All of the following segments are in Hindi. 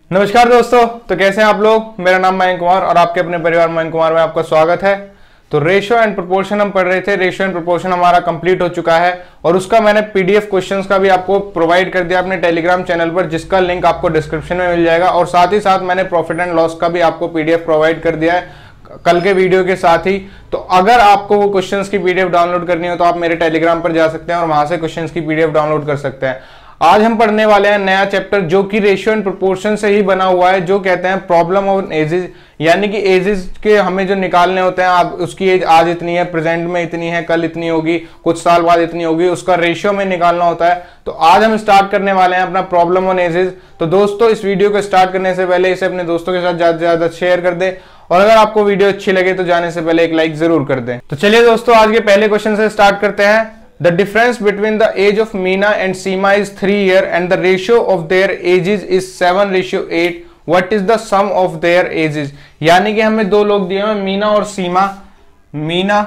नमस्कार दोस्तों, तो कैसे हैं आप लोग। मेरा नाम मयंक कुमार और आपके अपने परिवार मयंक कुमार में आपका स्वागत है। तो रेशियो एंड प्रोपोर्शन हम पढ़ रहे थे। रेशियो एंड प्रोपोर्शन हमारा कंप्लीट हो चुका है और उसका मैंने पीडीएफ क्वेश्चंस का भी आपको प्रोवाइड कर दिया अपने टेलीग्राम चैनल पर, जिसका लिंक आपको डिस्क्रिप्शन में मिल जाएगा। और साथ ही साथ मैंने प्रॉफिट एंड लॉस का भी आपको पीडीएफ प्रोवाइड कर दिया है कल के वीडियो के साथ ही। तो अगर आपको वो क्वेश्चंस की पीडीएफ डाउनलोड करनी हो तो आप मेरे टेलीग्राम पर जा सकते हैं और वहां से क्वेश्चंस की पीडीएफ डाउनलोड कर सकते हैं। आज हम पढ़ने वाले हैं नया चैप्टर जो कि रेशियो एंड प्रोपोर्शन से ही बना हुआ है, जो कहते हैं प्रॉब्लम ऑफ एजेस। यानी कि एजेस के हमें जो निकालने होते हैं, आप उसकी एज आज इतनी है, प्रेजेंट में इतनी है, कल इतनी होगी, कुछ साल बाद इतनी होगी, उसका रेशियो में निकालना होता है। तो आज हम स्टार्ट करने वाले हैं अपना प्रॉब्लम ऑन एजेस। तो दोस्तों, इस वीडियो को स्टार्ट करने से पहले इसे अपने दोस्तों के साथ ज्यादा से ज्यादा शेयर कर दे और अगर आपको वीडियो अच्छी लगे तो जाने से पहले एक लाइक जरूर कर दें। तो चलिए दोस्तों, आज के पहले क्वेश्चन से स्टार्ट करते हैं। The difference between the age of Meena and Seema is 3 years and the ratio of their ages is 7:8. What is the sum of their ages? यानी कि हमें दो लोग दिए हैं, मीना और सीमा। मीना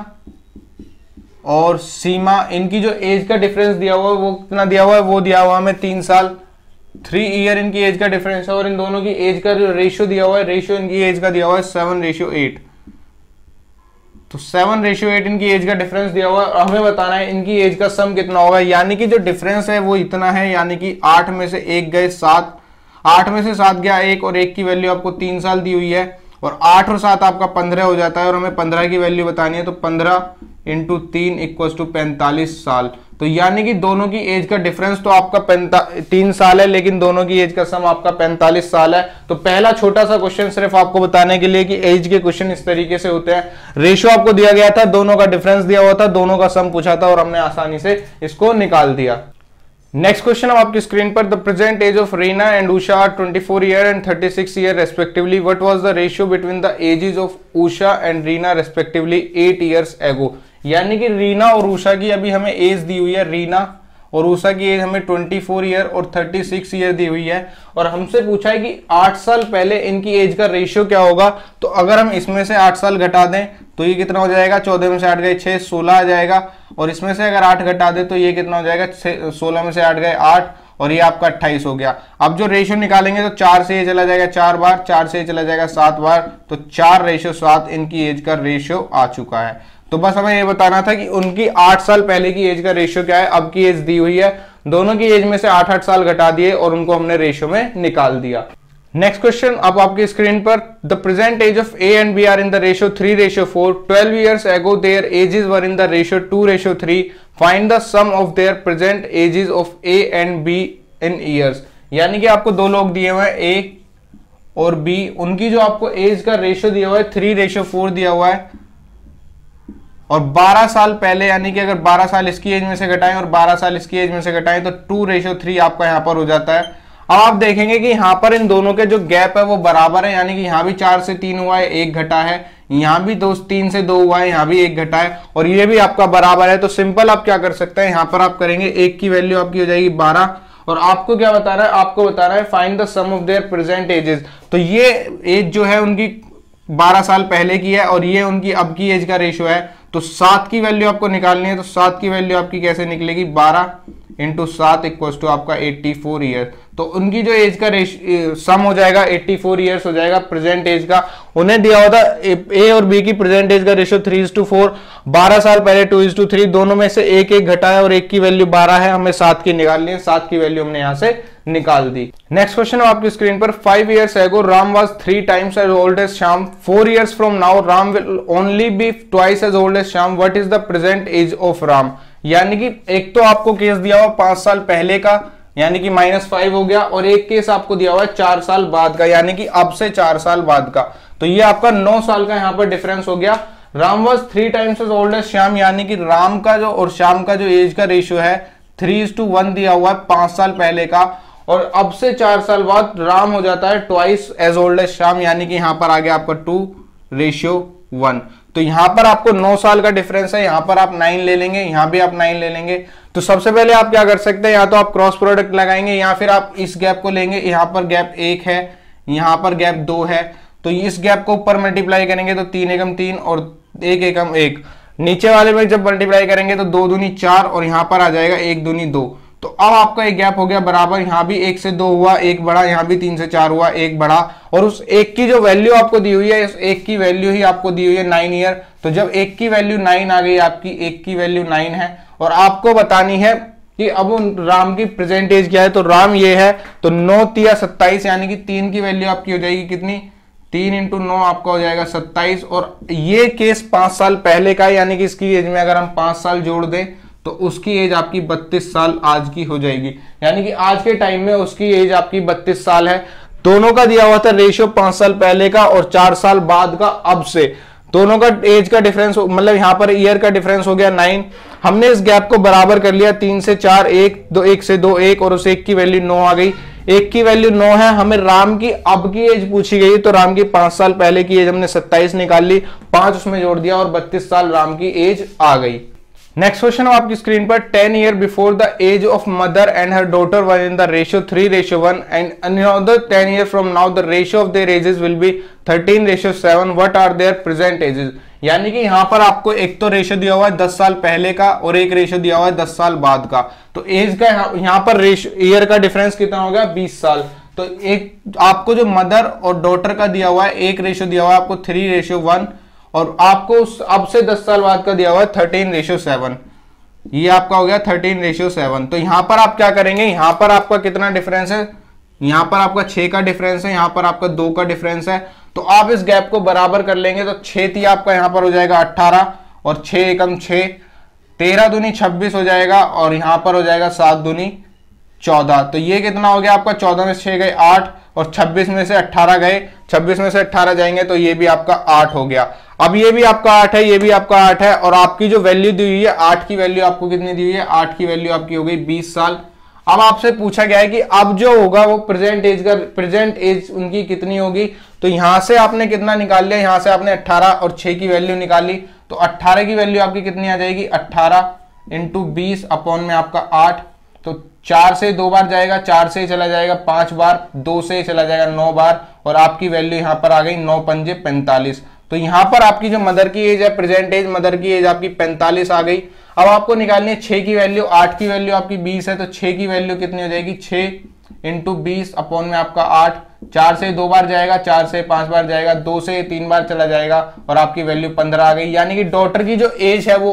और सीमा, इनकी जो एज का डिफरेंस दिया हुआ है वो कितना दिया हुआ है, वो दिया हुआ हमें 3 साल। 3 ईयर इनकी एज का डिफरेंस है और इन दोनों की एज का जो रेशियो दिया हुआ है, रेशियो इनकी एज का दिया हुआ है 7:8। तो 7:8 इनकी एज का डिफरेंस दिया हुआ है और हमें बताना है इनकी एज का सम कितना होगा। यानी कि जो डिफरेंस है वो इतना है, यानी कि 8 में से 1 गए 7, 8 में से 7 गया 1 और 1 की वैल्यू आपको 3 साल दी हुई है और 8 और 7 आपका 15 हो जाता है और हमें 15 की वैल्यू बतानी है। तो 15 इंटू 3 इक्वल टू 45 साल। तो यानी कि दोनों की एज का डिफरेंस तो आपका 3 साल है, लेकिन दोनों की एज का सम आपका 45 साल है। तो पहला छोटा सा क्वेश्चन सिर्फ आपको बताने के लिए कि एज के क्वेश्चन इस तरीके से होते हैं। रेशियो आपको दिया गया था, दोनों का डिफरेंस दिया हुआ था, दोनों का सम पूछा था और हमने आसानी से इसको निकाल दिया। नेक्स्ट क्वेश्चन आपकी स्क्रीन पर। The present age of Reena and Usha are 24 year and 36 year respectively. What was the ratio between the ages of Usha and Reena respectively 8 years ago. यानी कि रीना और उषा की अभी हमें एज दी हुई है, रीना और उषा की एज हमें 24 ईयर और 36 ईयर दी हुई है और हमसे पूछा है कि 8 साल पहले इनकी एज का रेशियो क्या होगा। तो अगर हम इसमें से 8 साल घटा दें तो ये कितना हो जाएगा, 14 में से 8 गए 6, 16 आ जाएगा। और इसमें से अगर 8 घटा दे तो ये कितना हो जाएगा, 16 में से 8 गए 8 और ये आपका 28 हो गया। अब जो रेशियो निकालेंगे तो 4 से ये चला जाएगा 4 बार, 4 से ये चला जाएगा 7 बार, तो 4:7 इनकी एज का रेशियो आ चुका है। तो बस हमें ये बताना था कि उनकी 8 साल पहले की एज का रेशियो क्या है। अब की एज दी हुई है, दोनों की एज में से 8-8 साल घटा दिए और उनको हमने रेशियो में निकाल दिया। नेक्स्ट क्वेश्चन अब आपकी स्क्रीन पर। The present age of A and B are in the ratio 3:4। 12 years ago their ages were in the ratio 2:3. Find the sum of their present ages of A and B in years. यानी कि आपको दो लोग दिए हुए हैं, ए और बी, उनकी जो आपको एज का रेशियो दिया हुआ है 3:4 दिया हुआ है और 12 साल पहले, यानी कि अगर 12 साल इसकी एज में से घटाएं और 12 साल इसकी एज में से घटाएं तो 2:3 आपका यहां पर हो जाता है। अब आप देखेंगे कि यहां पर इन दोनों के जो गैप है वो बराबर है, यानी कि यहां भी 4 से 3 हुआ है, 1 घटा है, यहां भी 3 से 2 हुआ है, यहां भी 1 घटा है और ये भी आपका बराबर है। तो सिंपल आप क्या कर सकते हैं, यहां पर आप करेंगे 1 की वैल्यू आपकी हो जाएगी 12 और आपको क्या बता रहा है, आपको बता रहा है find the sum of their present ages. तो ये एज जो है उनकी 12 साल पहले की है और ये उनकी अब की एज का रेशियो है। तो 7 की वैल्यू आपको निकालनी है, तो 7 की वैल्यू आपकी कैसे निकलेगी, 12 इंटू 7 इक्वल टू आपका 84 ईयर। तो उनकी जो एज का सम हो जाएगा 84 ईयर्स हो जाएगा प्रेजेंट एज का। उन्हें दिया हुआ था ए और बी की प्रेजेंट एज का रेशियो 3:4। 12 साल पहले 2:3, दोनों में से एक घटा है और एक की वैल्यू 12 है, हमें 7 की निकालनी है, 7 की वैल्यू हमने यहां से निकाल दी। नेक्स्ट क्वेश्चन आपकी स्क्रीन पर। 5 years ago Ram was 3 times as old as Shyam. 4 years from now Ram will only be twice as old as Shyam. What is the present age of Ram? यानी कि एक तो आपको केस दिया हुआ 5 साल पहले का, यानी कि -5 हो गया, और एक केस आपको दिया हुआ है 4 साल बाद का, यानी कि अब से 4 साल बाद का। तो ये आपका 9 साल का यहाँ पर डिफरेंस हो गया। Ram was 3 times as old as Shyam, यानी कि राम का जो और श्याम का जो एज का रेशियो है 3:1 दिया हुआ है 5 साल पहले का, और अब से 4 साल बाद राम हो जाता है twice as old as Shyam, यानी कि यहां पर आ गया आपका 2:1। तो यहां पर आपको 9 साल का डिफरेंस है, यहां पर आप 9 ले लेंगे, यहां भी आप 9 ले लेंगे। तो सबसे पहले आप क्या कर सकते हैं, या तो आप क्रॉस प्रोडक्ट लगाएंगे या फिर आप इस गैप को लेंगे। यहां पर गैप 1 है, यहां पर गैप 2 है, तो इस गैप को ऊपर मल्टीप्लाई करेंगे तो 3 एकम 3 और 1 एकम 1। नीचे वाले में जब मल्टीप्लाई करेंगे तो 2 दूनी 4 और यहां पर आ जाएगा 1 दूनी 2। तो अब आपका एक गैप हो गया बराबर, यहाँ भी 1 से 2 हुआ, एक बढ़ा, यहाँ भी 3 से 4 हुआ, एक बढ़ा, और उस एक की जो वैल्यू आपको दी हुई है, इस एक की वैल्यू ही आपको दी हुई है 9 ईयर। तो जब एक की वैल्यू 9 आ गई, आपकी एक की वैल्यू 9 है, और आपको बतानी है कि अब राम की प्रेजेंट एज क्या है। तो राम ये है, तो 9 तिया 27, यानी कि 3 की वैल्यू आपकी हो जाएगी कितनी, 3 × 9 आपका हो जाएगा 27। और ये केस 5 साल पहले का है, यानी कि इसकी एज में अगर हम 5 साल जोड़ दें तो उसकी एज आपकी 32 साल आज की हो जाएगी। यानी कि आज के टाइम में उसकी एज आपकी 32 साल है। दोनों का दिया हुआ था रेशियो 5 साल पहले का और 4 साल बाद का अब से, दोनों का एज का डिफरेंस, मतलब यहां पर ईयर का डिफरेंस हो गया 9। हमने इस गैप को बराबर कर लिया, 3 से 4 1 से 2 1, और उस एक की वैल्यू 9 आ गई। एक की वैल्यू 9 है, हमें राम की अब की एज पूछी गई, तो राम की 5 साल पहले की एज हमने 27 निकाल ली, 5 उसमें जोड़ दिया और 32 साल राम की एज आ गई। नेक्स्ट क्वेश्चन आपकी स्क्रीन पर, 10 year before the age of mother and her daughter one in the ratio 3:1 and another 10 year from now the ratio of their ages will be 13:7, what are their present ages. यानी कि यहां पर आपको एक तो रेशियो दिया हुआ है 10 साल पहले का और एक रेशियो दिया हुआ है 10 साल बाद का। तो एज का यहां पर रेशियो ईयर का डिफरेंस कितना हो गया, 20 साल। तो एक आपको जो मदर और डॉटर का दिया हुआ है, एक रेशियो दिया हुआ है आपको 3:1, और आपको अब से 10 साल बाद का दिया हुआ है 13:7। ये आपका हो गया 13:7। तो यहां पर आप क्या करेंगे, यहां पर आपका कितना डिफरेंस है, यहां पर आपका 6 का डिफरेंस है, यहां पर आपका 2 का डिफरेंस है। तो आप इस गैप को बराबर कर लेंगे, तो 6 आपका यहां पर हो जाएगा 18, और 6 एकम 6, 13 दूनी 26 हो जाएगा, और यहां पर हो जाएगा 7 दूनी 14। तो ये कितना हो गया आपका, 14 में से 6 गए 8, और 26 में से 18 गए, 26 में से 18 जाएंगे तो ये भी आपका 8 हो गया। अब ये भी आपका 8 है, ये भी आपका 8 है, और आपकी जो वैल्यू दी हुई है 8 की वैल्यू आपको कितनी दी हुई है, 8 की वैल्यू आपकी हो गई 20 साल। अब आपसे पूछा गया है कि अब जो होगा वो प्रेजेंट एज उनकी कितनी होगी। तो यहां से आपने कितना निकाल लिया, यहां से आपने 18 और 6 की वैल्यू निकाली, तो 18 की वैल्यू आपकी कितनी आ जाएगी, 18 × 20 अपॉन में आपका 8। तो 4 से 2 बार जाएगा, 4 से चला जाएगा 5 बार, 2 से चला जाएगा 9 बार, और आपकी वैल्यू यहां पर आ गई 9 पंजे 45। तो यहां पर आपकी जो मदर की एज है, प्रेजेंट एज मदर की एज आपकी 45 आ गई। अब आपको निकालनी है 6 की वैल्यू, 8 की वैल्यू आपकी 20 है, तो 6 की वैल्यू कितनी हो जाएगी, 6 × 20 अपॉन में आपका 8। 4 से 2 बार जाएगा, 4 से 5 बार जाएगा, 2 से 3 बार चला जाएगा, और आपकी वैल्यू 15 आ गई। यानी कि डॉटर की जो एज है वो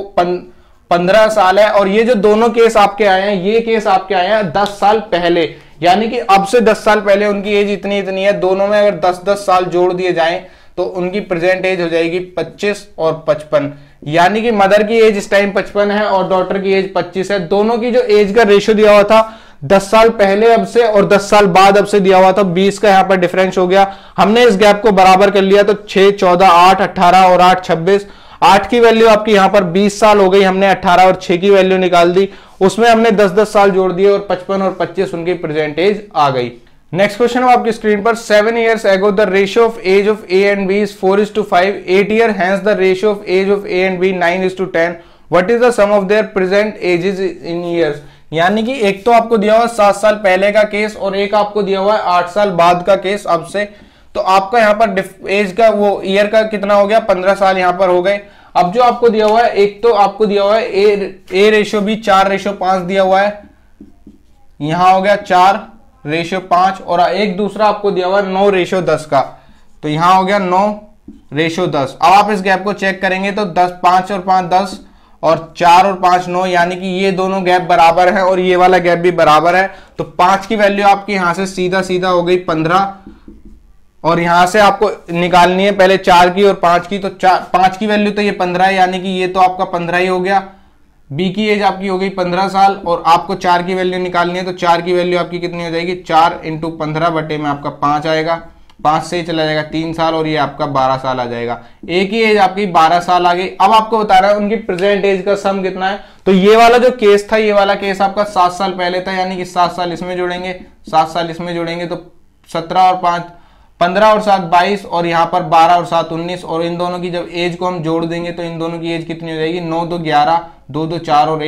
15 साल है। और ये जो दोनों केस आपके आए हैं, ये केस आपके आए हैं 10 साल पहले, यानी कि अब से 10 साल पहले उनकी एज इतनी है। दोनों में अगर 10-10 साल जोड़ दिए जाएं तो उनकी प्रेजेंट एज हो जाएगी 25 और 55। यानी कि मदर की एज इस टाइम 55 है और डॉटर की एज 25 है। दोनों की जो एज का रेशियो दिया हुआ था 10 साल पहले अब से और 10 साल बाद अब से दिया हुआ था, 20 का यहां पर डिफरेंस हो गया। हमने इस गैप को बराबर कर लिया, तो 6 14 8 18 और 8 26। 8 की वैल्यू आपकी यहां पर 20 साल हो गई, हमने 18 और 6 की वैल्यू निकाल दी, उसमें हमने 10-10 साल जोड़ दिए और 55 और 25 उनकी प्रेजेंट एज आ गई। नेक्स्ट क्वेश्चन है आपकी स्क्रीन पर, 7 years ago the ratio of age of A and B is 4:5, 8 year hence the ratio of age of A and B 9:10, what is the sum of their present ages in years। यानी कि एक तो आपको दिया हुआ 7 साल पहले का केस और एक आपको दिया हुआ है 8 साल बाद का केस अब से। तो आपका यहाँ पर एज का वो ईयर का कितना हो गया, 15 साल यहाँ पर हो गए। अब जो आपको दिया हुआ है, एक तो आपको दिया हुआ है ए रेशियो भी 4:5 दिया हुआ है, यहां हो गया 4:5, और एक दूसरा आपको दिया हुआ है 9:10 का, तो यहां हो गया 9:10। अब आप इस गैप को चेक करेंगे तो 10 5 और 5 10 और 4 और 5 9, यानी कि ये दोनों गैप बराबर है और ये वाला गैप भी बराबर है। तो 5 की वैल्यू आपकी यहां से सीधा सीधा हो गई 15, और यहां से आपको निकालनी है पहले 4 की और 5 की। तो 5 की वैल्यू तो ये 15 है, यानी कि ये तो आपका 15 ही हो गया। बी की एज आपकी हो गई 15 साल, और आपको 4 की वैल्यू निकालनी है, तो 4 की वैल्यू आपकी कितनी हो जाएगी, 4 × 15 बटे में आपका 5 आएगा, 5 से चला जाएगा 3 साल, और ये आपका 12 साल आ जाएगा। ए की एज आपकी 12 साल आ गई। अब आपको बता रहा है उनकी प्रेजेंट एज का सम कितना है। तो ये वाला जो केस था, ये वाला केस आपका 7 साल पहले था, यानी कि 7 साल इसमें जोड़ेंगे, 7 साल इसमें जोड़ेंगे, तो 17 और 5 15 और 7 22, और यहाँ पर 12 और 7 19, और इन दोनों की जब एज को हम जोड़ देंगे तो इन दोनों की एज कितनी हो जाएगी, 9 2 11, 2 2 4 और 1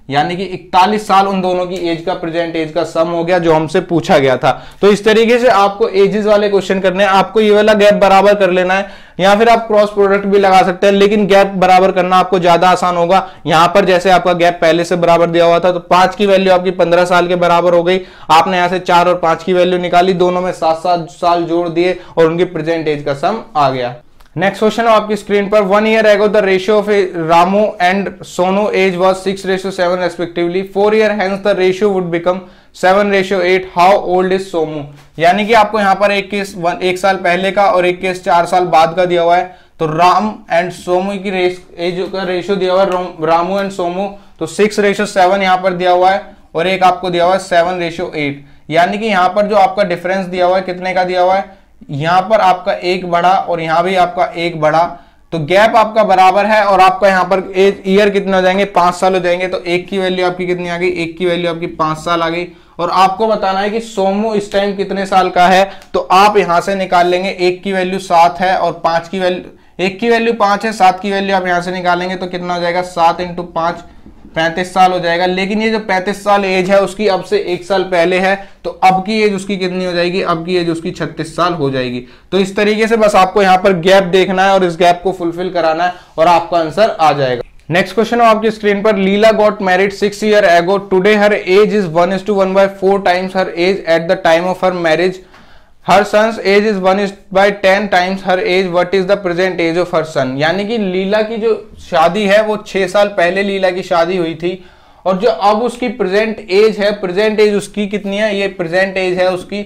यानी कि 41 साल उन दोनों की एज का प्रेजेंट एज का सम हो गया जो हमसे पूछा गया था। तो इस तरीके से आपको एजेस वाले क्वेश्चन करने हैं, आपको ये वाला गैप बराबर कर लेना है, या फिर आप क्रॉस प्रोडक्ट भी लगा सकते हैं, लेकिन गैप बराबर करना आपको ज्यादा आसान होगा। यहां पर जैसे आपका गैप पहले से बराबर दिया हुआ था तो 5 की वैल्यू आपकी 15 साल के बराबर हो गई, आपने यहां से 4 और 5 की वैल्यू निकाली, दोनों में 7-7 साल जोड़ दिए और उनकी प्रेजेंट एज का सम आ गया। नेक्स्ट क्वेश्चन है आपकी स्क्रीन पर, 1 year ago the ratio of Ramu and Sonu age was 6:7 respectively. 4 years hence the ratio would become 7:8. How old is Somu? यानी कि आपको यहाँ पर एक केस 1 साल पहले का और एक केस 4 साल बाद का दिया हुआ है। तो राम एंड सोमू की एज का रेशियो दिया हुआ है, रामू एंड सोमू, तो 6:7 यहाँ पर दिया हुआ है और एक आपको दिया हुआ है 7:8। यानी कि यहाँ पर जो आपका डिफरेंस दिया हुआ है कितने का दिया हुआ है, यहां पर आपका एक बढ़ा और यहां भी आपका एक बढ़ा, तो गैप आपका बराबर है और आपका यहां पर ईयर कितने हो जाएंगे, 5 साल हो जाएंगे। तो एक की वैल्यू आपकी कितनी आ गई, एक की वैल्यू आपकी 5 साल आ गई। और आपको बताना है कि सोमू इस टाइम कितने साल का है, तो आप यहां से निकाल लेंगे, एक की वैल्यू 7 है और 5 की वैल्यू, एक की वैल्यू 5 है, 7 की वैल्यू आप यहां से निकालेंगे तो कितना हो जाएगा, 7 × 5 35 साल हो जाएगा। लेकिन ये जो 35 साल एज है उसकी अब से 1 साल पहले है, तो अब की एज उसकी कितनी हो जाएगी, अब की एज उसकी 36 साल हो जाएगी। तो इस तरीके से बस आपको यहाँ पर गैप देखना है और इस गैप को फुलफिल कराना है और आपका आंसर आ जाएगा। नेक्स्ट क्वेश्चन है आपकी स्क्रीन पर, Leela got married 6 years ago. Today her age is 1:1/4 times her age at the time of her marriage. Her son's age is 1:10 times her age. What is the present age of her son? यानी कि लीला की जो शादी है वो 6 साल पहले लीला की शादी हुई थी और जो अब उसकी प्रेजेंट एज है, प्रेजेंट एज उसकी कितनी है, ये प्रेजेंट एज है उसकी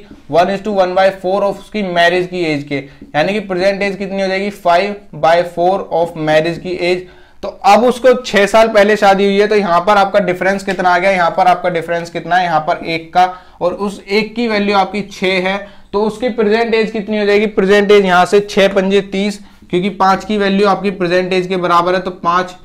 1:1/4 ऑफ उसकी मैरिज की एज के, यानी कि प्रेजेंट एज कितनी हो जाएगी, 5/4 ऑफ मैरिज की एज। तो अब उसको 6 साल पहले शादी हुई है, तो यहां पर आपका डिफरेंस कितना आ गया, यहां पर आपका डिफरेंस कितना है, यहां पर 1 का, और उस 1 की वैल्यू आपकी 6 है, तो उसकी प्रेजेंट एज कितनी हो जाएगी, प्रेजेंट एज यहां से 6×5 = 30, क्योंकि 5 की वैल्यू आपकी प्रेजेंट एज के बराबर है, तो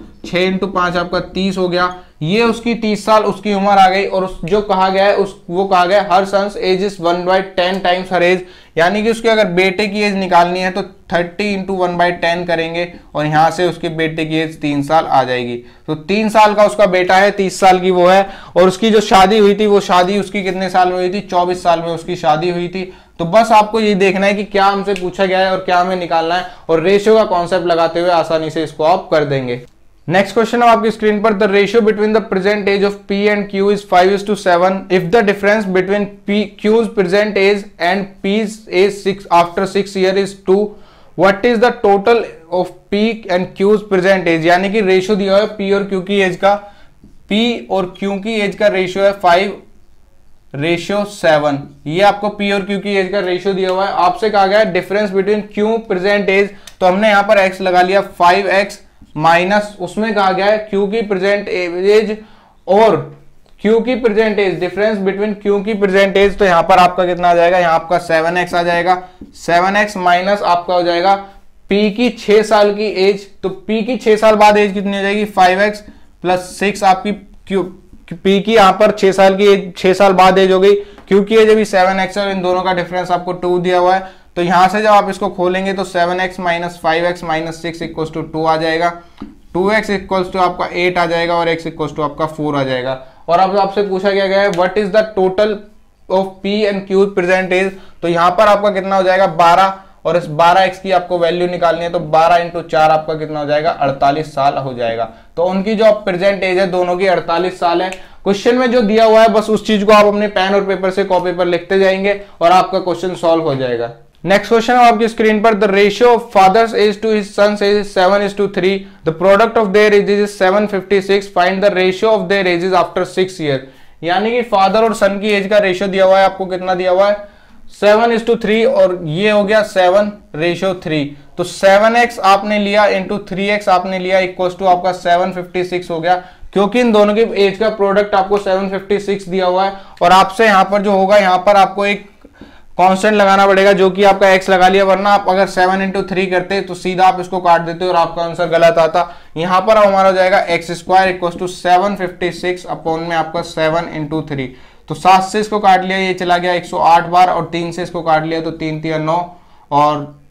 6 × 5 आपका 30 हो गया। ये उसकी 30 साल उसकी उम्र आ गई और उस जो कहा गया है वो कहा गया her son's age is 1/10 times her age, यानी कि उसके अगर बेटे की एज निकालनी है तो 30 × 1/10 करेंगे और यहां से उसके बेटे की एज 3 साल आ जाएगी। तो 3 साल का उसका बेटा है, 30 साल की वो है, और उसकी जो शादी हुई थी वो शादी उसकी कितने साल में हुई थी, 24 साल में उसकी शादी हुई थी। तो बस आपको ये देखना है कि क्या हमसे पूछा गया है और क्या हमें निकालना है, और रेशियो का कॉन्सेप्ट लगाते हुए आसानी से इसको आप कर देंगे। नेक्स्ट क्वेश्चन है आपकी स्क्रीन पर, the ratio between the present age of P and Q is 5:7 if the difference between Q's present age and P's age after 6 years is 2, what is the total of P and Q's present age. यानी कि रेशियो दिया है P और Q की एज का, P और Q की एज का रेशियो है 5:7, ये आपको P और Q की एज का रेशियो दिया हुआ है। आपसे कहा गया है difference between Q present age, तो हमने यहां पर x लगा लिया, 5x माइनस उसमें कहा गया है Q की प्रेजेंट एज और Q की present age, difference between Q की प्रेजेंट एज, तो यहां पर आपका कितना आ जाएगा, यहां आपका 7x आ जाएगा, 7x माइनस आपका हो जाएगा P की 6 साल की एज, तो P की 6 साल बाद एज कितनी हो जाएगी, 5x + 6 आपकी P की यहां पर 6 साल की एज, 6 साल बाद एज हो गई, Q की एज अभी 7x है और इन दोनों का डिफरेंस आपको 2 दिया हुआ है। तो यहां से जब आप इसको खोलेंगे तो 7x - 5x - 6 = 2 आ जाएगा, 2x = आपका 8 आ जाएगा और x = आपका 4 आ जाएगा। और अब आपसे पूछा गया है what is the total of P and Q present age, तो यहां पर आपका कितना हो जाएगा, 12, और इस 12x की आपको वैल्यू निकालनी है, तो 12 × 4 आपका कितना हो जाएगा, 48 साल हो जाएगा। तो उनकी जो प्रेजेंट एज है दोनों की 48 साल है। क्वेश्चन में जो दिया हुआ है बस उस चीज को आप अपने पेन और पेपर से कॉपी पर लिखते जाएंगे और आपका क्वेश्चन सॉल्व हो जाएगा। नेक्स्ट क्वेश्चन है आपकी स्क्रीन पर, the ratio of father's age to his son's age 7:3, the product of their age is 756, find the ratio of their ages after 6 years। यानी कि फादर और सन की एज का रेशियो दिया हुआ है, आपको कितना दिया हुआ है, 7:3, और ये हो गया 7:3, तो 7x आपने लिया इंटू 3x आपने लिया इक्वल टू आपका 756 हो गया, क्योंकि इन दोनों की एज का प्रोडक्ट आपको 756 दिया हुआ है। और आपसे यहां पर जो होगा, यहां पर आपको एक कांस्टेंट लगाना पड़ेगा जो कि आपका x लगा लिया, वरना आप अगर 7 × 3 करते तो सीधा आप इसको काट देते और आपका आंसर गलत आता। यहां पर हमारा हो जाएगा x² = 756 अपॉन में आपका 7 × 3, तो 7 से इसको काट लिया, ये चला गया 108 बार, और 3 से इसको काट लिया तो 3 × 3 = 9, और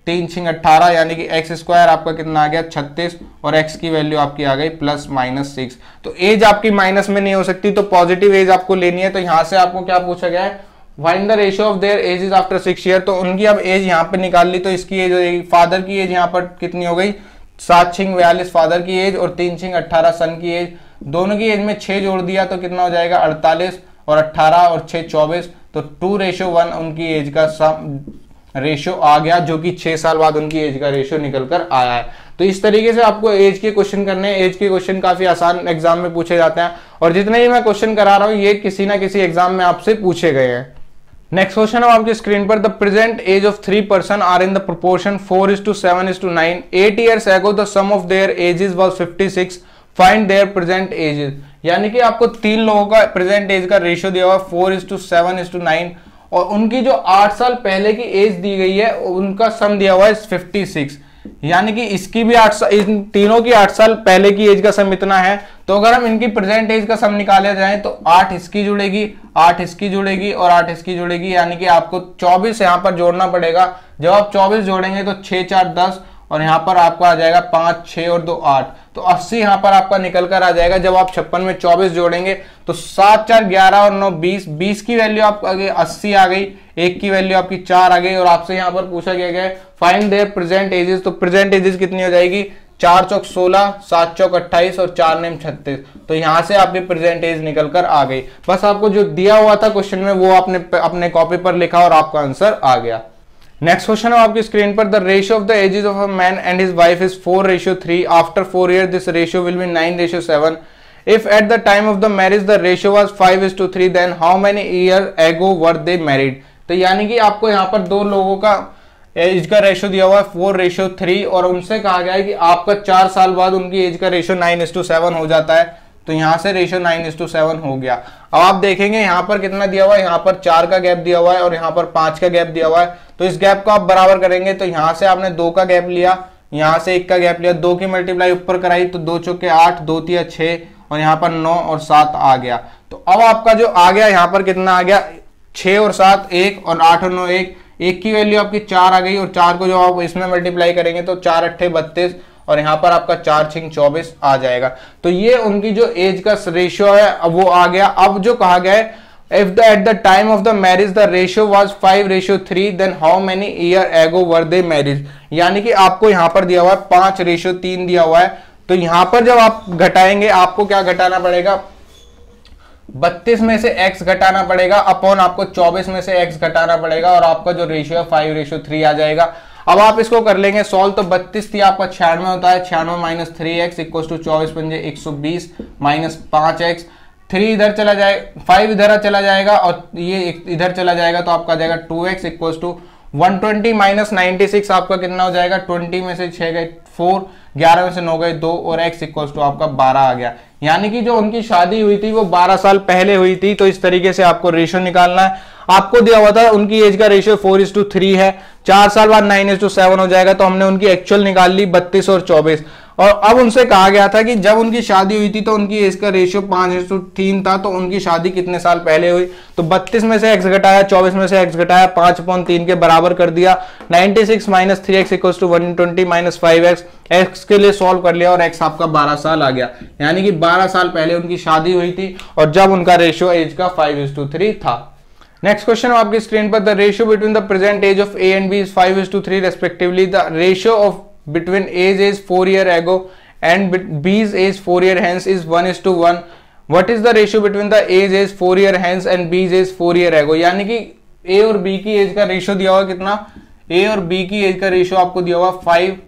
3 6 18 यानी कि एक्स स्क्वायर आपका कितना आ गया 36 और एक्स की वैल्यू आपकी आ गई +-6। तो एज आपकी माइनस में नहीं हो सकती, तो पॉजिटिव एज आपको लेनी है। तो यहां से आपको क्या पूछा गया है, find the ratio of their ages after 6 year. तो उनकी अब एज यहाँ पे निकाल ली, तो इसकी एज हो जाएगी, फादर की एज यहाँ पर कितनी हो गई 7 6 42 फादर की एज और 3 6 18 सन की एज। दोनों की एज में 6 जोड़ दिया तो कितना हो जाएगा 48 और 18 और 6 24, तो 2:1 उनकी एज का सम रेशियो आ गया, जो कि 6 साल बाद उनकी एज का रेशियो निकल कर आया है। तो इस तरीके से आपको एज के क्वेश्चन करने हैं। एज के क्वेश्चन काफी आसान एग्जाम में पूछे जाते हैं और जितने भी मैं क्वेश्चन करा रहा हूं ये किसी ना किसी एग्जाम में आपसे पूछे गए हैं। नेक्स्ट क्वेश्चन है आपकी स्क्रीन पर, the present age of 3 person are in the proportion 4:7:9। 8 years ago the sum of their ages was 56, find their present ages. यानी कि आपको 3 लोगों का प्रेजेंट एज का रेशियो दिया हुआ 4:7:9 और उनकी जो 8 साल पहले की एज दी गई है उनका सम दिया हुआ है 56। यानी कि इसकी भी 8 साल, इन तीनों की 8 साल पहले की एज का सम इतना है। तो अगर हम इनकी प्रेजेंट एज का सम निकाले जाए तो 8 इसकी जुड़ेगी, 8 इसकी जुड़ेगी और 8 इसकी जुड़ेगी, यानी कि आपको 24 यहां पर जोड़ना पड़ेगा। जब आप 24 जोड़ेंगे तो 6 4 10 और यहां पर आपका आ जाएगा 5 6 और 2 8, तो 80 यहां पर आपका निकल कर आ जाएगा। जब आप 56 में 24 जोड़ेंगे तो 7 4 11 और 9 20, 20 की वैल्यू आपको 80 आ गई, 1 की वैल्यू आपकी 4 आ गई और आपसे यहां पर पूछा गया है फाइंड देयर प्रेजेंट एजेस। तो प्रेजेंट एजेस कितनी हो जाएगी 4 चौक 16, 7 चौक 28 और 4 नेम 36। तो यहां से आपकी प्रेजेंट एज निकल कर आ गई। बस आपको जो दिया हुआ था क्वेश्चन में वो आपने अपने कॉपी पर लिखा और आपका आंसर आ गया। नेक्स्ट क्वेश्चन है आपकी स्क्रीन पर, the ratio of the ages of a man and his wife is 4:3। After 4 years this ratio will be 9:7। If at the time of the marriage the ratio was 5:3 then how many year ago were they married. तो यानी कि आपको यहाँ पर 2 लोगों का एज का रेशियो दिया हुआ है 4:3 और उनसे कहा गया है कि आपका 4 साल बाद उनकी एज का रेशियो 9:7 हो जाता है। तो यहां से रेशियो 9:7 हो गया। अब आप देखेंगे यहां पर कितना दिया हुआ है, यहां पर 4 का गैप दिया हुआ है और यहां पर 5 का गैप दिया हुआ है। तो इस गैप को आप बराबर करेंगे तो यहां से आपने 2 का गैप लिया, यहां से 1 का गैप लिया, 2 की मल्टीप्लाई ऊपर कराई तो 2 चौके 8, 2 तिया 6 और यहां पर 9 और 7 आ गया। तो अब आपका जो आ गया यहां पर कितना आ गया 6 और 7 1 और 8 और 9 1, 1 की वैल्यू आपकी 4 आ गई और 4 को जो आप इसमें मल्टीप्लाई करेंगे तो 4 8 32 और यहां पर आपका 4 6 24 आ जाएगा। तो ये उनकी जो एज का रेशियो है अब वो आ गया। अब जो कहा गया है if the at the time of the marriage the ratio was 5:3 then how many year ago were they marriage. यानी कि आपको यहां पर दिया हुआ है 5:3 दिया हुआ है। तो यहां पर जब आप घटाएंगे आपको क्या घटाना पड़ेगा, 32 में से x घटाना पड़ेगा अपॉन आपको 24 में से x घटाना पड़ेगा और आपका जो रेशियो है 5:3 आ जाएगा। अब आप इसको कर लेंगे सॉल्व, तो 32 थी आपका 96 होता है, 96 माइनस 3x इक्वल टू 24 पंजे 120 माइनस 5x, 3 इधर चला जाए 5 इधर चला जाएगा और ये इधर चला जाएगा तो आपका आ जाएगा 2x इक्वल टू 120 माइनस 96 आपका कितना हो जाएगा 20 में से 6 गए 4, 11 में से 9 गए 2 और x इक्वल टू आपका 12 आ गया। यानी कि जो उनकी शादी हुई थी वो 12 साल पहले हुई थी। तो इस तरीके से आपको रेशियो निकालना है। आपको दिया हुआ था उनकी एज का रेशियो 4:3 है, 4 साल बाद 9:7 हो जाएगा। तो हमने उनकी एक्चुअल निकाल ली 32 और 24 और अब उनसे कहा गया था कि जब उनकी शादी हुई थी तो उनकी एज का रेशियो 5:3 था। तो उनकी शादी कितने साल पहले हुई, तो 32 में से x घटाया, 24 में से x घटाया, 5/3 के बराबर कर दिया। 96 minus 3x equal to 120 minus 5x, x के लिए सॉल्व कर लिया और x आपका 12 साल आ गया। यानी कि 12 साल पहले उनकी शादी हुई थी और जब उनका रेशियो एज का 5:3 था। नेक्स्ट क्वेश्चन आपकी स्क्रीन पर, the ratio between the present age of A and B is 5:3 respectively. The ratio of between A's age 4 year ago and B's age 4 year hence is 1:1. What is the ratio between the A's age 4 year hence and B's age 4 year ago? यानी कि A और B की एज का रेशियो दिया हुआ कितना, A और B की एज का रेशियो आपको दिया हुआ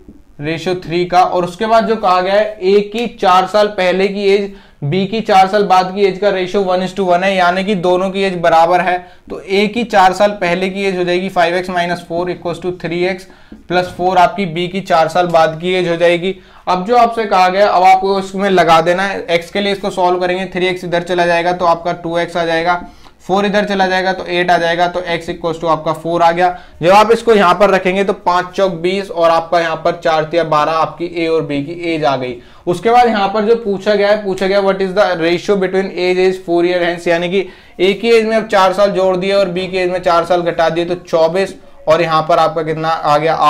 5:3 का और उसके बाद जो कहा गया है A की 4 साल पहले की एज B की 4 साल बाद की एज का रेशियो 1:1 है। यानी कि दोनों की एज बराबर है। तो A की 4 साल पहले की एज हो जाएगी 5x minus 4 equal to 3x plus 4 आपकी B की 4 साल बाद की एज हो जाएगी। अब जो आपसे कहा गया अब आपको इसमें लगा देना है। x के लिए इसको सॉल्व करेंगे, 3x इधर चला जाएगा तो आपका 2x आ जाएगा, 4 इधर चला जाएगा तो 8 आ जाएगा, तो x इक्वल टू आपका 4 आ गया। जब आप इसको यहां पर रखेंगे तो 5 चौक 20 और आपका यहां पर 4 तिया 12 आपकी A और B की एज आ गई। उसके बाद यहां पर जो पूछा गया what is the ratio between age 4 year hence. यानी कि A की एज में अब 4 साल जोड़ दिए और B की एज में 4 साल घटा दिए तो 24 और यहां पर आपका कितना आ गया 8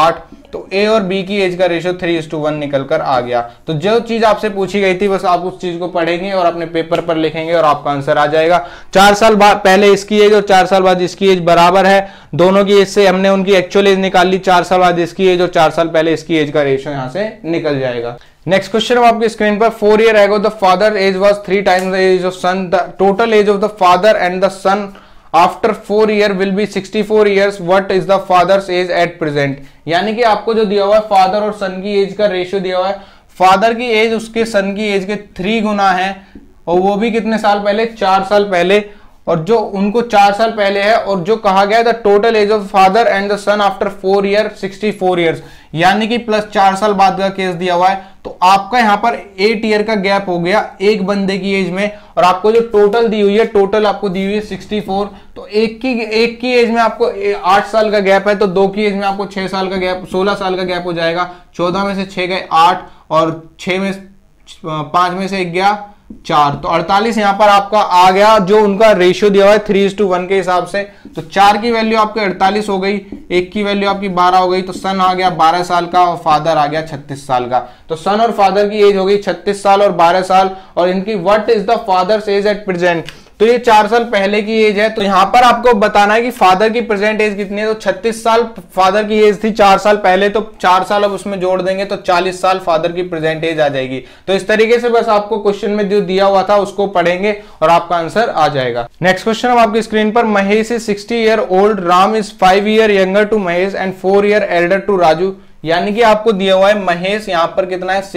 तो ए और बी की एज का रेशियो 3:1 निकल कर आ गया। तो जो चीज आपसे पूछी गई थी बस आप उस चीज को पढ़ेंगे और अपने पेपर पर लिखेंगे और आपका आंसर आ जाएगा। 4 साल बाद पहले इसकी एज और 4 साल बाद इसकी एज बराबर है, दोनों की एज से हमने उनकी एक्चुअल एज निकाल ली, 4 साल बाद इसकी एज और 4 साल पहले इसकी एज का रेशियो यहां से निकल जाएगा। नेक्स्ट क्वेश्चन आपकी स्क्रीन पर 4 years ago the father age was 3 times the age of son, the total age of the father and the son after 4 years will be 64 years, what is the father's age at present। यानी कि आपको जो दिया हुआ है फादर और सन की एज का रेशियो दिया हुआ है, फादर की एज उसके सन की एज के 3 गुना है और वो भी कितने साल पहले, 4 साल पहले, और जो उनको 4 साल पहले है, और जो कहा गया है the total age of father and the son after 4 years 64 years, यानी कि प्लस 4 साल बाद का केस दिया हुआ है। तो आपका यहाँ पर 8 year का गैप हो गया एक बंदे की एज में, और आपको जो टोटल दी हुई है, टोटल आपको दी हुई है 64, तो एक की एज में आपको 8 साल का गैप है, तो 2 की एज में आपको 6 साल का गैप, 16 साल का गैप हो जाएगा। 14 में से 6 गए 8 और 6 में 5 में से 1 गया 4, तो 48 यहां पर आपका आ गया जो उनका रेशियो दिया हुआ है 3:1 के हिसाब से। तो 4 की वैल्यू आपकी 48 हो गई, 1 की वैल्यू आपकी 12 हो गई, तो सन आ गया 12 साल का और फादर आ गया 36 साल का। तो सन और फादर की एज हो गई 36 साल और 12 साल, और इनकी what is the father's age at present, तो ये 4 साल पहले की एज है। तो यहां पर आपको बताना है कि फादर की प्रेजेंट एज कितनी है, तो 36 साल फादर की एज थी 4 साल पहले, तो 4 साल अब उसमें जोड़ देंगे तो 40 साल फादर की प्रेजेंट एज आ जाएगी। तो इस तरीके से बस आपको क्वेश्चन में जो दिया हुआ था उसको पढ़ेंगे और आपका आंसर आ जाएगा। नेक्स्ट क्वेश्चन अब आपकी स्क्रीन पर, Mahesh is 60 year old, Ram is 5 year younger to Mahesh and 4 year elder to Raju. यानी कि आपको दिया हुआ है महेश यहां पर कितना है,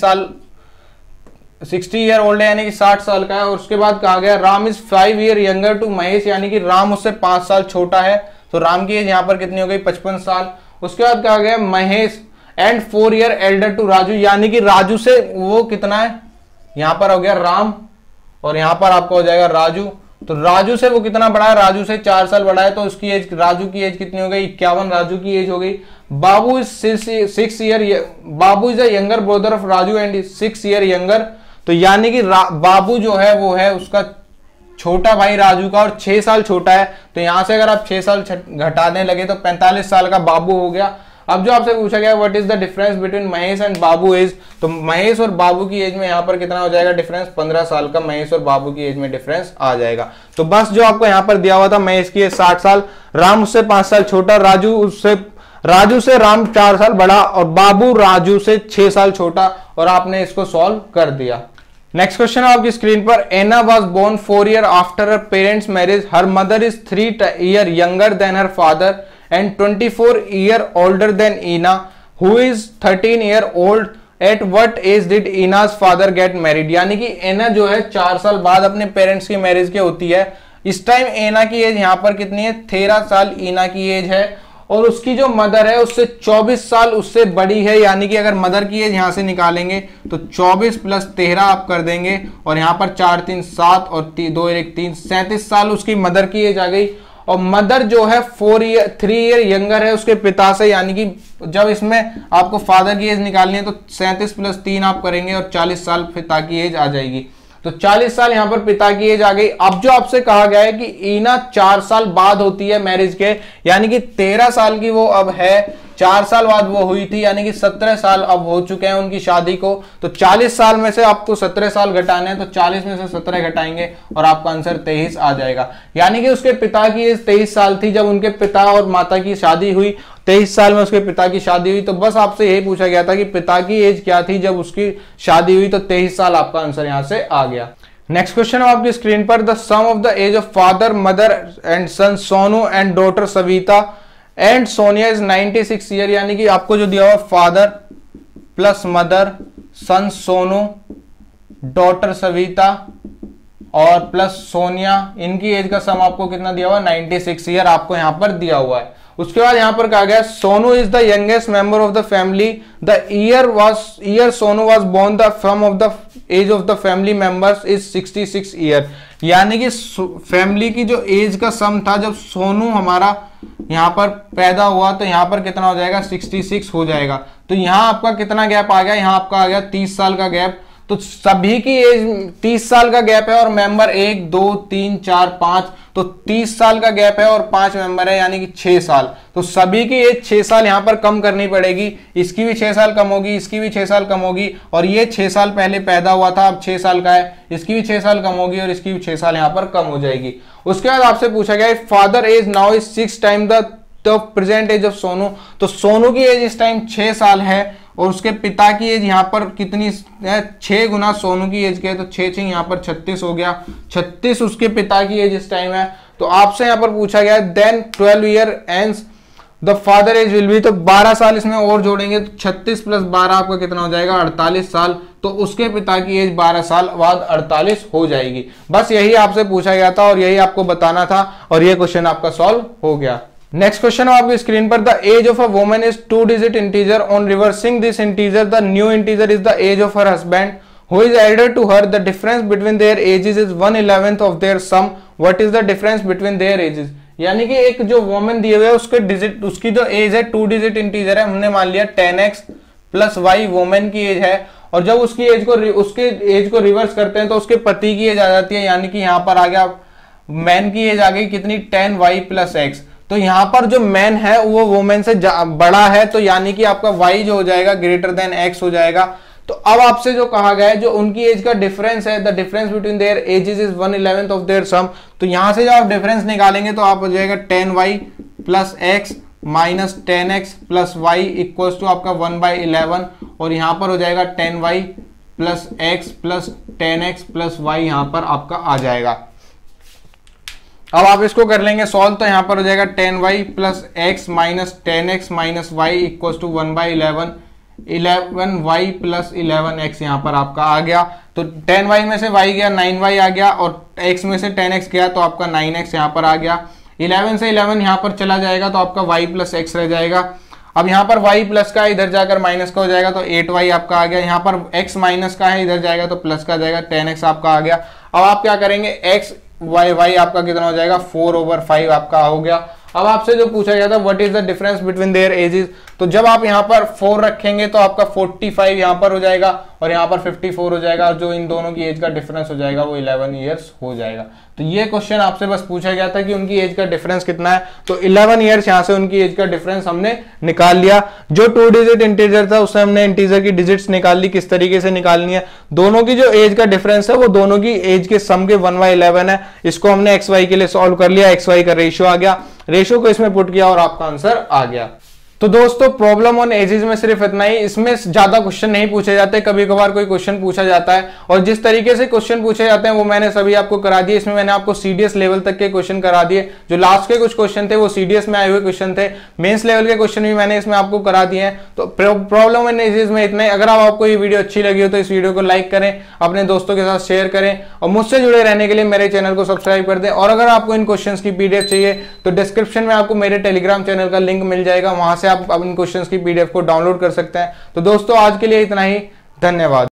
60 year old है, यानी कि 60 साल का है, और उसके बाद कहा गया Ram is 5 year younger to Mahesh, यानी कि राम उससे 5 साल छोटा है, तो राम की एज यहां पर कितनी हो गई, 55 साल। उसके बाद कहा गया Mahesh and 4 year elder to Raju, यानी कि राजू से वो कितना है, यहां पर हो गया राम और यहां पर आपका हो जाएगा राजू, तो राजू से वो कितना बड़ा है, राजू से 4 साल बड़ा है, तो उसकी एज, राजू की एज कितनी हो गई, 51 राजू की एज हो गई। Babu is 6 year, Babu is a younger brother of Raju and 6 year younger, तो यानी कि बाबू जो है वो है उसका छोटा भाई राजू का और 6 साल छोटा है, तो यहां से अगर आप 6 साल घटाने लगे तो 45 साल का बाबू हो गया। अब जो आपसे पूछा गया what is the difference between Mahesh and Babu age, तो महेश और बाबू की एज में यहां पर कितना हो जाएगा डिफरेंस, 15 साल का महेश और बाबू की एज में डिफरेंस आ जाएगा। तो बस जो आपको यहां पर दिया हुआ था, महेश की एज 60 साल, राम उससे 5 साल छोटा, राजू से राम 4 साल बड़ा और बाबू राजू से 6 साल छोटा, और आपने इसको सॉल्व कर दिया। नेक्स्ट क्वेश्चन आपकी स्क्रीन पर, Ena was born 4 year after her parents marriage, her mother is 3 year younger than her father and 24 year older than Ena, who is 13 year old, at what age did Ena's father get married. यानी कि एना जो है 4 साल बाद अपने पेरेंट्स की मैरिज के होती है, इस टाइम एना की एज यहां पर कितनी है, 13 साल ईना की एज है, और उसकी जो मदर है उससे 24 साल उससे बड़ी है, यानी कि अगर मदर की एज यहां से निकालेंगे तो 24 + 13 आप कर देंगे, और यहां पर 4 3 7 और 2 1 3 37 साल उसकी मदर की एज आ गई। और मदर जो है 3 year यंगर है उसके पिता से, यानी कि जब इसमें आपको फादर की एज निकालनी है तो 37 + 3 आप करेंगे और 40 साल पिता की एज आ जाएगी, तो 40 साल यहां पर पिता की एज आ गई। अब जो आपसे कहा गया है कि ईना 4 साल बाद होती है मैरिज के, यानी कि 13 साल की वो अब है, 4 साल बाद वो हुई थी, यानी कि 17 साल अब हो चुके हैं उनकी शादी को। तो 40 साल में से आपको 17 साल घटाने हैं, तो 40 में से 17 घटाएंगे और आपका आंसर 23 आ जाएगा। यानी कि उसके पिता की एज 23 साल थी जब उनके पिता और माता की शादी हुई, 23 साल में उसके पिता की शादी हुई। तो बस आपसे यही पूछा गया था कि पिता की एज क्या थी जब उसकी शादी हुई, तो 23 साल आपका आंसर यहां से आ गया। नेक्स्ट क्वेश्चन है आपकी स्क्रीन पर, the sum of the age of father mother and son Sonu and daughter Savita and Sonia is 96 year. यानी कि आपको जो दिया हुआ father plus mother son Sonu daughter Savita और प्लस सोनिया, इनकी एज का सम आपको कितना दिया हुआ, 96 ईयर आपको यहां पर दिया हुआ है। उसके बाद यहां पर कहा गया Sonu is the youngest member of the family, the year Sonu was born, the sum of the age of the family members is 66 year. यानी कि फैमिली की जो एज का सम था जब सोनू हमारा यहां पर पैदा हुआ, तो यहां पर कितना हो जाएगा, 66 हो जाएगा। तो यहां आपका कितना गैप आ गया, यहां आपका आ गया 30 साल का गैप। तो सभी की एज 30 साल का गैप है और मेंबर 1 2 3 4 5, तो 30 साल का गैप है और 5 मेंबर है यानी कि 6 साल। तो सभी की एज 6 साल यहां पर कम करनी पड़ेगी, इसकी भी 6 साल कम होगी, इसकी भी 6 साल कम होगी, और ये 6 साल पहले पैदा हुआ था अब 6 साल का है, इसकी भी 6 साल कम होगी और इसकी भी 6 साल यहां पर कम हो जाएगी। उसके बाद आपसे पूछा गया father age now is 6 time the present age of Sonu. तो सोनू की एज इस टाइम 6 साल है और उसके पिता की एज यहाँ पर कितनी है, 6 गुना सोनू की एज के है, तो 6 यहाँ पर 36 हो गया, 36 उसके पिता की एज इस टाइम है। तो आपसे यहाँ पर पूछा गया then 12 year hence the father age will be, तो 12 साल इसमें और जोड़ेंगे तो 36 प्लस 12 आपका कितना हो जाएगा 48 साल। तो उसके पिता की एज 12 साल बाद 48 हो जाएगी। बस यही आपसे पूछा गया था और यही आपको बताना था और ये क्वेश्चन आपका सॉल्व हो गया। नेक्स्ट क्वेश्चन आपकी स्क्रीन पर, the age of a woman is 2 digit integer, on reversing this integer the new integer is the age of her husband who is elder to her, the difference between their ages is 1/11 of their sum, what is the difference between their ages. यानी कि एक जो वुमन दिए हुए है उसके डिजिट, उसकी जो एज है 2 डिजिट इंटीजर है, हमने मान लिया 10x प्लस y वुमन की एज है, और जब उसकी एज को उसके एज को रिवर्स करते हैं तो उसके पति की एज आ जाती है, यानी कि यहां पर आ गया मैन की एज आ गई कितनी 10y प्लस x। तो यहां पर जो मैन है वो वुमेन से बड़ा है, तो यानी कि आपका y जो हो जाएगा ग्रेटर देन x हो जाएगा। तो अब आपसे जो कहा गया है जो उनकी एज का डिफरेंस है, the difference between their ages is 1/11 of their sum, तो यहां से जब आप डिफरेंस निकालेंगे तो आप हो जाएगा 10y plus x minus 10x plus y equals to आपका 1/11, और यहां पर हो जाएगा 10y plus x plus 10x plus y यहां पर आपका आ जाएगा। अब आप इसको कर लेंगे सॉल्व, तो यहां पर हो जाएगा 10y plus x minus 10x minus y equals to 1/11, 11y plus 11x यहां पर आपका आ गया। तो 10y में से y गया 9y आ गया और x में से 10x गया तो आपका 9x यहां पर आ गया। 11 से 11 यहां पर चला जाएगा तो आपका y प्लस x रह जाएगा। अब यहाँ पर y प्लस का इधर जाकर माइनस का हो जाएगा तो 8y आपका आ गया। यहाँ पर x माइनस का है इधर जाएगा तो प्लस का आ जाएगा, 10x आपका आ गया। अब आप क्या करेंगे x y आपका कितना हो जाएगा 4/5 आपका हो गया। अब आपसे जो पूछा गया था what is the difference between their ages, तो जब आप यहाँ पर 4 रखेंगे तो आपका 45 यहाँ पर हो जाएगा और यहाँ पर 54 हो जाएगा, और जो इन दोनों की एज का डिफरेंस हो जाएगा वो 11 ईयर्स हो जाएगा। तो ये क्वेश्चन आपसे बस पूछा गया था कि उनकी एज का डिफरेंस कितना है, तो 11 ईयर्स यहाँ से उनकी एज का डिफरेंस हमने निकाल लिया। जो 2 डिजिट इंटीजर था उससे हमने इंटीजर की डिजिट्स निकाल ली, किस तरीके से निकालनी है। दोनों की जो एज का डिफरेंस है वो दोनों की एज के सम के 1/11 है। इसको हमने एक्स वाई के लिए सॉल्व कर लिया, एक्स वाई का रेशियो आ गया, रेशियो को इसमें पुट किया और आपका आंसर आ गया। तो दोस्तों प्रॉब्लम ऑन एजेस में सिर्फ इतना ही, इसमें ज्यादा क्वेश्चन नहीं पूछे जाते, कभी कभार कोई क्वेश्चन पूछा जाता है और जिस तरीके से क्वेश्चन पूछे जाते हैं वो मैंने सभी आपको करा दिए। इसमें मैंने आपको सीडीएस लेवल तक के क्वेश्चन करा दिए, जो लास्ट के कुछ क्वेश्चन थे वो सीडीएस में आए हुए क्वेश्चन थे, मेंस लेवल के क्वेश्चन भी मैंने इसमें आपको करा दिए हैं। तो प्रॉब्लम ऑन एजेस में इतना ही। अगर आपको ये वीडियो अच्छी लगी हो तो इस वीडियो को लाइक करें, अपने दोस्तों के साथ शेयर करें और मुझसे जुड़े रहने के लिए मेरे चैनल को सब्सक्राइब कर दें। और अगर आपको इन क्वेश्चन की पीडीएफ चाहिए तो डिस्क्रिप्शन में आपको मेरे टेलीग्राम चैनल का लिंक मिल जाएगा, वहां से आप इन क्वेश्चन की पीडीएफ को डाउनलोड कर सकते हैं। तो दोस्तों आज के लिए इतना ही, धन्यवाद।